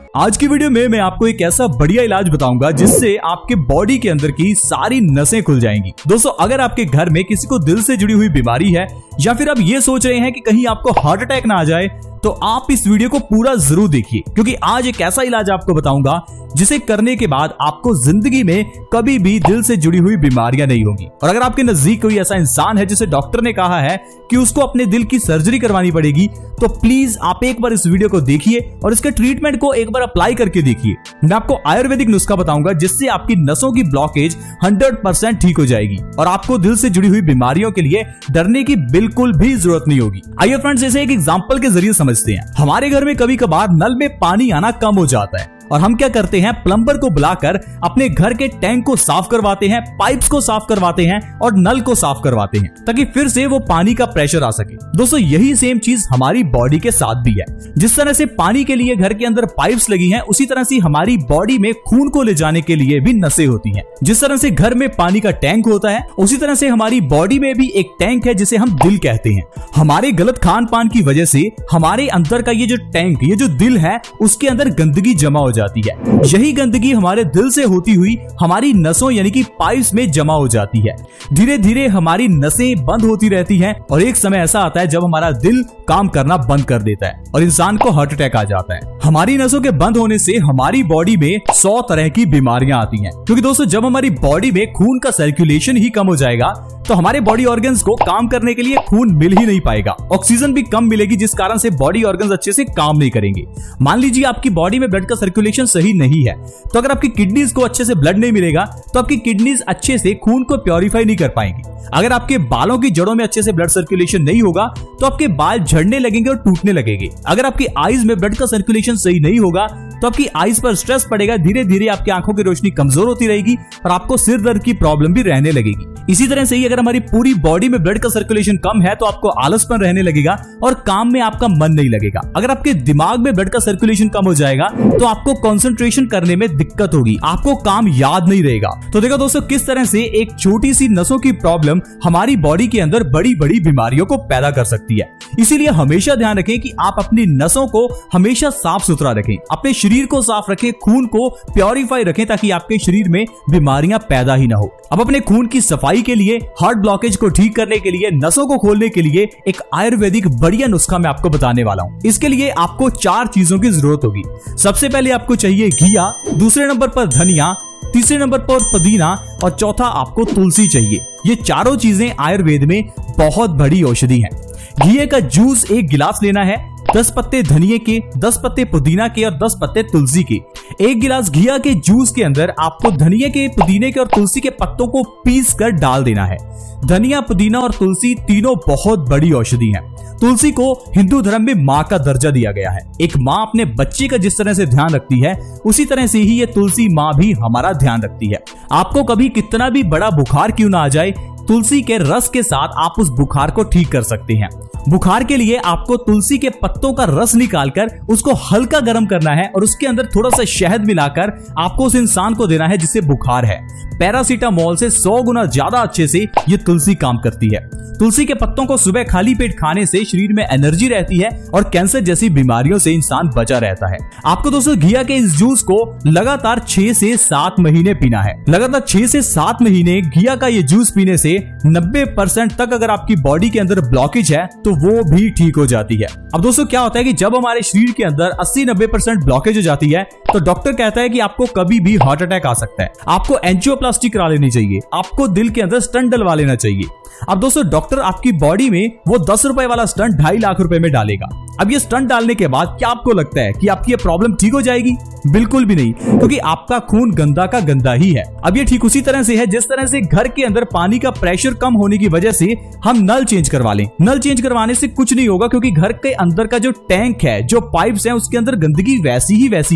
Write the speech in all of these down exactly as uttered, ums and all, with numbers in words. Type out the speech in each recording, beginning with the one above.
आज की वीडियो में मैं आपको एक ऐसा बढ़िया इलाज बताऊंगा जिससे आपके बॉडी के अंदर की सारी नसें खुल जाएंगी। दोस्तों, अगर आपके घर में किसी को दिल से जुड़ी हुई बीमारी है या फिर आप ये सोच रहे हैं कि कहीं आपको हार्ट अटैक ना आ जाए, तो आप इस वीडियो को पूरा जरूर देखिए, क्योंकि आज एक ऐसा इलाज आपको बताऊंगा जिसे करने के बाद आपको जिंदगी में कभी भी दिल से जुड़ी हुई बीमारियां नहीं होंगी। और अगर आपके नजदीक कोई ऐसा इंसान है जिसे डॉक्टर ने कहा है कि उसको अपने दिल की सर्जरी करवानी पड़ेगी, तो प्लीज आप एक बार इस वीडियो को देखिए और इसके ट्रीटमेंट को एक बार अप्लाई करके देखिए। मैं आपको आयुर्वेदिक नुस्खा बताऊंगा जिससे आपकी नसों की ब्लॉकेज हंड्रेड परसेंट ठीक हो जाएगी और आपको दिल से जुड़ी हुई बीमारियों के लिए डरने की बिल्कुल भी जरूरत नहीं होगी। आइए फ्रेंड्स, इसे एक एग्जांपल के जरिए समझते हैं। हमारे घर में कभी कभार नल में पानी आना कम हो जाता है और हम क्या करते हैं, प्लम्बर को बुलाकर अपने घर के टैंक को साफ करवाते हैं, पाइप्स को साफ करवाते हैं और नल को साफ करवाते हैं ताकि फिर से वो पानी का प्रेशर आ सके। दोस्तों, यही सेम चीज हमारी बॉडी के साथ भी है। जिस तरह से पानी के लिए घर के अंदर पाइप्स लगी हैं, उसी तरह से हमारी बॉडी में खून को ले जाने के लिए भी नसें होती हैं। जिस तरह से घर में पानी का टैंक होता है, उसी तरह से हमारी बॉडी में भी एक टैंक है जिसे हम दिल कहते हैं। हमारे गलत खान पान की वजह से हमारे अंदर का ये जो टैंक, ये जो दिल है, उसके अंदर गंदगी जमा हो जाती है। यही गंदगी हमारे दिल से होती हुई हमारी नसों यानी कि पाइप्स में जमा हो जाती है। धीरे धीरे हमारी नसें बंद होती रहती हैं और एक समय ऐसा आता है जब हमारा दिल काम करना बंद कर देता है और इंसान को हार्ट अटैक आ जाता है। हमारी नसों के बंद होने से हमारी बॉडी में सौ तरह की बीमारियां आती हैं, क्योंकि दोस्तों जब हमारी बॉडी में खून का सर्कुलेशन ही कम हो जाएगा तो हमारे बॉडी ऑर्गन्स को काम करने के लिए खून मिल ही नहीं पाएगा, ऑक्सीजन भी कम मिलेगी, जिस कारण से बॉडी ऑर्गन्स अच्छे से काम नहीं करेंगे। मान लीजिए आपकी बॉडी में ब्लड का सर्कुलेशन सही नहीं है, तो अगर आपकी किडनीज को अच्छे से ब्लड नहीं मिलेगा तो आपकी किडनीज अच्छे से खून को प्योरीफाई नहीं कर पाएंगी। अगर आपके बालों की जड़ों में अच्छे से ब्लड सर्कुलेशन नहीं होगा तो आपके बाल झड़ने लगेंगे और टूटने लगेंगे। अगर आपकी आईज में ब्लड का सर्कुलेशन सही नहीं होगा तो आपकी आईज पर स्ट्रेस पड़ेगा, धीरे धीरे आपकी आंखों की रोशनी कमजोर होती रहेगी और आपको सिर दर्द की प्रॉब्लम भी रहने लगेगी। इसी तरह से ही अगर हमारी पूरी बॉडी में ब्लड का सर्कुलेशन कम है तो आपको आलसपन रहने लगेगा और काम में आपका मन नहीं लगेगा। अगर आपके दिमाग में ब्लड का सर्कुलेशन कम हो जाएगा तो आपको कंसंट्रेशन करने में दिक्कत होगी, आपको काम याद नहीं रहेगा। तो देखो दोस्तों, किस तरह से एक छोटी सी नसों की प्रॉब्लम हमारी बॉडी के अंदर बड़ी बड़ी बीमारियों को पैदा कर सकती है। इसीलिए हमेशा ध्यान रखें कि आप अपनी नसों को हमेशा साफ सुथरा रखें, अपने शरीर को साफ रखें, खून को प्योरीफाई रखें ताकि आपके शरीर में बीमारियां पैदा ही ना हो। अब अपने खून की सफाई के लिए, हार्ट ब्लॉकेज को ठीक करने के लिए, नसों को खोलने के लिए एक आयुर्वेदिक बढ़िया नुस्खा मैं आपको बताने वाला हूँ। इसके लिए आपको चार चीजों की जरूरत होगी। सबसे पहले आपको चाहिए घिया, दूसरे नंबर पर धनिया, तीसरे नंबर पर पुदीना और चौथा आपको तुलसी चाहिए। ये चारों चीजें आयुर्वेद में बहुत बड़ी औषधि हैं। घिये का जूस एक गिलास लेना है, दस पत्ते धनिये के, दस पत्ते पुदीना के और दस पत्ते तुलसी के। एक गिलास घिया के जूस के अंदर आपको धनिये के, पुदीने के और तुलसी के पत्तों को पीस कर डाल देना है। धनिया, पुदीना और तुलसी तीनों बहुत बड़ी औषधि हैं। तुलसी को हिंदू धर्म में माँ का दर्जा दिया गया है। एक माँ अपने बच्चे का जिस तरह से ध्यान रखती है, उसी तरह से ही ये तुलसी माँ भी हमारा ध्यान रखती है। आपको कभी कितना भी बड़ा बुखार क्यों ना आ जाए, तुलसी के रस के साथ आप उस बुखार को ठीक कर सकते हैं। बुखार के लिए आपको तुलसी के पत्तों का रस निकालकर उसको हल्का गर्म करना है और उसके अंदर थोड़ा सा शहद मिलाकर आपको उस इंसान को देना है जिसे बुखार है। पैरासीटामोल से सौ गुना ज्यादा अच्छे से ये तुलसी काम करती है। तुलसी के पत्तों को सुबह खाली पेट खाने से शरीर में एनर्जी रहती है और कैंसर जैसी बीमारियों से इंसान बचा रहता है। आपको दोस्तों घिया के इस जूस को लगातार छह से सात महीने पीना है। लगातार छह से सात महीने घिया का ये जूस पीने से नब्बे परसेंट तक अगर आपकी बॉडी के अंदर ब्लॉकेज है तो वो भी ठीक हो जाती है। अब दोस्तों क्या होता है कि जब हमारे शरीर के अंदर अस्सी नब्बे परसेंट ब्लॉकेज हो जाती है तो डॉक्टर कहता है कि आपको कभी भी हार्ट अटैक आ सकता है, आपको एंजियोप्लास्टी करा लेनी चाहिए, आपको दिल के अंदर स्टंट डलवा लेना चाहिए। अब दोस्तों डॉक्टर आपकी बॉडी में वो दस रुपए वाला स्टंट ढाई लाख रुपए में डालेगा। अब ये स्टंट डालने के बाद क्या आपको लगता है कि आपकी ये प्रॉब्लम ठीक हो जाएगी? बिल्कुल भी नहीं, क्योंकि आपका खून गंदा का गंदा ही है। अब ये ठीक उसी तरह से है जिस तरह से घर के अंदर पानी का प्रेशर कम होने की वजह से हम नल चेंज करवा लें। नल चेंज करवाने से कुछ नहीं होगा, क्योंकि घर के अंदर का जो टैंक है, जो पाइप्स हैं, उसके अंदर गंदगी वैसी ही वैसी है।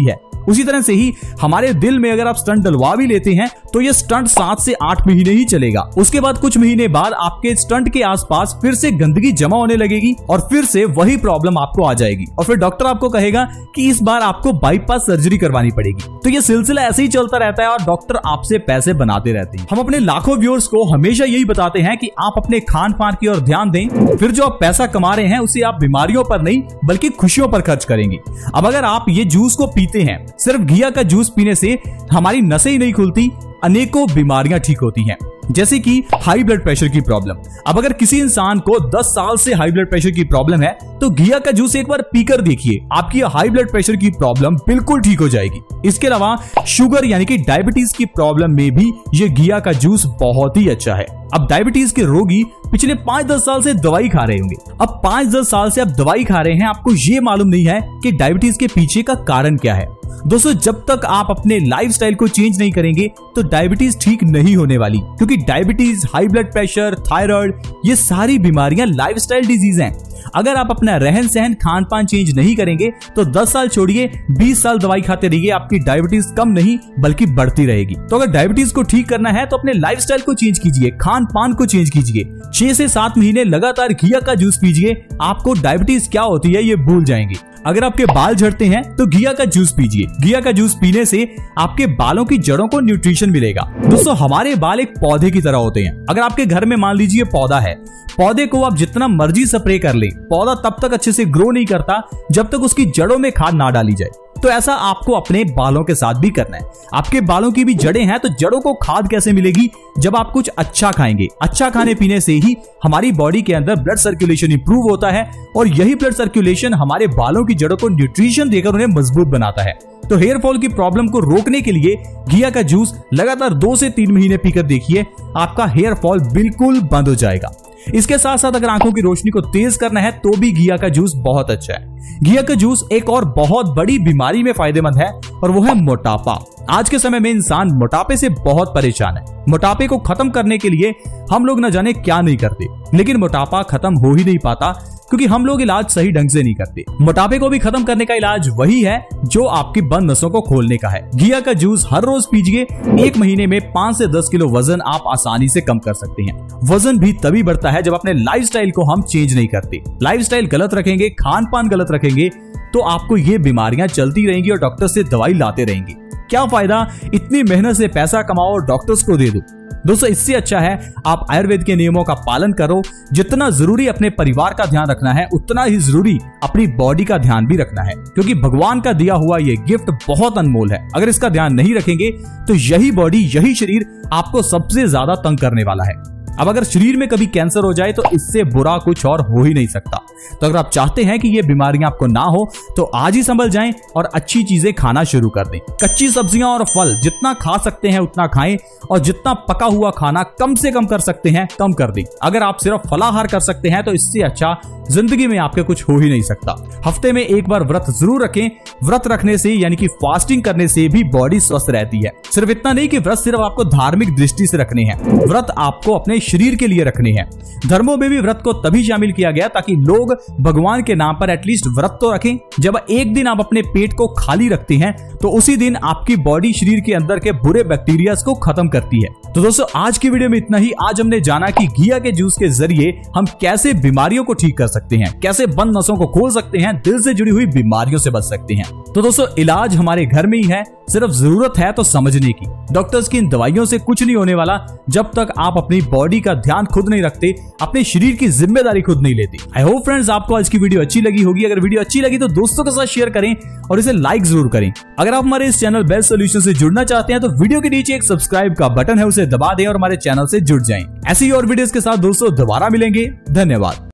उसी तरह से ही हमारे दिल में अगर आप स्टंट डलवा भी लेते हैं तो ये स्टंट सात से आठ महीने ही चलेगा। उसके बाद कुछ महीने बाद आपके स्टंट के आसपास फिर से गंदगी जमा होने लगेगी और फिर से वही प्रॉब्लम आपको आ जाएगी और फिर डॉक्टर आपको कहेगा कि इस बार आपको बाईपास सर्जरी करवानी पड़ेगी। तो ये सिलसिला ऐसे ही चलता रहता है और डॉक्टर आपसे पैसे बनाते रहते हैं। हम अपने लाखों व्यूअर्स को हमेशा यही बताते हैं कि आप अपने खान पान की ओर ध्यान दें, फिर जो आप पैसा कमा रहे हैं उसे आप बीमारियों पर नहीं बल्कि खुशियों पर खर्च करेंगे। अब अगर आप ये जूस को पीते हैं, सिर्फ घिया का जूस पीने से हमारी नसें ही नहीं खुलती, अनेकों बीमारियां ठीक होती हैं, जैसे कि हाई ब्लड प्रेशर की प्रॉब्लम। अब अगर किसी इंसान को दस साल से हाई ब्लड प्रेशर की प्रॉब्लम है तो घिया का जूस एक बार पीकर देखिए, आपकी हाई ब्लड प्रेशर की प्रॉब्लम बिल्कुल ठीक हो जाएगी। इसके अलावा शुगर यानी कि डायबिटीज की प्रॉब्लम में भी ये घिया का जूस बहुत ही अच्छा है। अब डायबिटीज के रोगी पिछले पांच दस साल से दवाई खा रहे होंगे, अब पांच दस साल से आप दवाई खा रहे हैं, आपको ये मालूम नहीं है कि डायबिटीज के पीछे का कारण क्या है। दोस्तों, जब तक आप अपने लाइफस्टाइल को चेंज नहीं करेंगे तो डायबिटीज ठीक नहीं होने वाली, क्योंकि diabetes, high blood pressure, thyroid, ये सारी बीमारियां लाइफस्टाइल डिजीज हैं। अगर आप अपना रहन सहन, खान पान चेंज नहीं करेंगे तो दस साल छोड़िए बीस साल दवाई खाते रहिए, आपकी डायबिटीज कम नहीं बल्कि बढ़ती रहेगी। तो अगर डायबिटीज को ठीक करना है तो अपने लाइफस्टाइल को चेंज कीजिए, खान पान को चेंज कीजिए, छह से सात महीने लगातार घिया का जूस पीजिए, आपको डायबिटीज क्या होती है ये भूल जाएंगे। अगर आपके बाल झड़ते हैं तो घिया का जूस पीजिए, घिया का जूस पीने से आपके बालों की जड़ों को न्यूट्रिशन मिलेगा। दोस्तों, हमारे बाल एक पौधे की तरह होते हैं। अगर आपके घर में मान लीजिए पौधा है, पौधे को आप जितना मर्जी स्प्रे कर ले, पौधा तब तक अच्छे से ग्रो नहीं करता जब तक उसकी जड़ों में खाद ना डाली जाए। तो ऐसा आपको अपने बालों के साथ भी करना है। आपके बालों की भी जड़ें हैं तो जड़ों को खाद कैसे मिलेगी? जब आप कुछ अच्छा खाएंगे। अच्छा खाने पीने से ही हमारी बॉडी के अंदर ब्लड सर्कुलेशन इंप्रूव होता है और यही ब्लड सर्कुलेशन हमारे बालों की जड़ों को न्यूट्रिशन देकर उन्हें मजबूत बनाता है। तो हेयर फॉल की प्रॉब्लम को रोकने के लिए घिया का जूस लगातार दो से तीन महीने पीकर देखिए, आपका हेयर फॉल बिल्कुल बंद हो जाएगा। इसके साथ साथ अगर आंखों की रोशनी को तेज करना है तो भी घिया का जूस बहुत अच्छा है। घिया का जूस एक और बहुत बड़ी बीमारी में फायदेमंद है और वो है मोटापा। आज के समय में इंसान मोटापे से बहुत परेशान है। मोटापे को खत्म करने के लिए हम लोग न जाने क्या नहीं करते, लेकिन मोटापा खत्म हो ही नहीं पाता क्योंकि हम लोग इलाज सही ढंग से नहीं करते। मोटापे को भी खत्म करने का इलाज वही है जो आपकी बंद नसों को खोलने का है। घिया का जूस हर रोज पीजिए, एक महीने में पांच से दस किलो वजन आप आसानी से कम कर सकते हैं। वजन भी तभी बढ़ता है जब अपने लाइफस्टाइल को हम चेंज नहीं करते। लाइफस्टाइल गलत रखेंगे, खान पान गलत रखेंगे तो आपको ये बीमारियां चलती रहेंगी और डॉक्टर से दवाई लाते रहेंगे। क्या फायदा इतनी मेहनत से पैसा कमाओ और डॉक्टर्स को दे दो। दोस्तों, इससे अच्छा है आप आयुर्वेद के नियमों का पालन करो। जितना जरूरी अपने परिवार का ध्यान रखना है उतना ही जरूरी अपनी बॉडी का ध्यान भी रखना है, क्योंकि भगवान का दिया हुआ ये गिफ्ट बहुत अनमोल है। अगर इसका ध्यान नहीं रखेंगे तो यही बॉडी, यही शरीर आपको सबसे ज्यादा तंग करने वाला है। अब अगर शरीर में कभी कैंसर हो जाए तो इससे बुरा कुछ और हो ही नहीं सकता। तो अगर आप चाहते हैं कि ये बीमारियां आपको ना हो तो आज ही संभल जाएं और अच्छी चीजें खाना शुरू कर दें। कच्ची सब्जियां और फल जितना खा सकते हैं उतना खाएं और जितना पका हुआ खाना कम से कम कर सकते हैं कम कर दें। अगर आप सिर्फ फलाहार कर सकते हैं तो इससे अच्छा जिंदगी में आपके कुछ हो ही नहीं सकता। हफ्ते में एक बार व्रत जरूर रखें। व्रत रखने से यानी कि फास्टिंग करने से भी बॉडी स्वस्थ रहती है। सिर्फ इतना नहीं कि व्रत सिर्फ आपको धार्मिक दृष्टि से रखने हैं, व्रत आपको अपने शरीर के लिए रखने हैं। धर्मों में भी व्रत को तभी शामिल किया गया ताकि लोग भगवान के नाम पर एटलीस्ट व्रत तो रखें। जब एक दिन आप अपने पेट को खाली रखते हैं तो उसी दिन आपकी बॉडी शरीर के अंदर के बुरे बैक्टीरिया को खत्म करती है। तो दोस्तों, आज की वीडियो में इतना ही। आज हमने जाना कि घिया के जूस के जरिए हम कैसे बीमारियों को ठीक कर सकते हैं, कैसे बंद नसों को खोल सकते हैं, दिल से जुड़ी हुई बीमारियों से बच सकते हैं। तो दोस्तों, इलाज हमारे घर में ही है, सिर्फ जरूरत है तो समझने की। डॉक्टर्स की इन दवाइयों से कुछ नहीं होने वाला जब तक आप अपनी बॉडी का ध्यान खुद नहीं रखते, अपने शरीर की जिम्मेदारी खुद नहीं लेते। आई होप फ्रेंड्स आपको आज की वीडियो अच्छी लगी होगी। अगर वीडियो अच्छी लगी तो दोस्तों के साथ शेयर करें और इसे लाइक जरूर करें। अगर आप हमारे इस चैनल बेस्ट सॉल्यूशन से जुड़ना चाहते हैं तो वीडियो के नीचे एक सब्सक्राइब का बटन है, उसे दबा दें और हमारे चैनल से जुड़ जाएं। ऐसी और वीडियोस के साथ दोस्तों दोबारा मिलेंगे। धन्यवाद।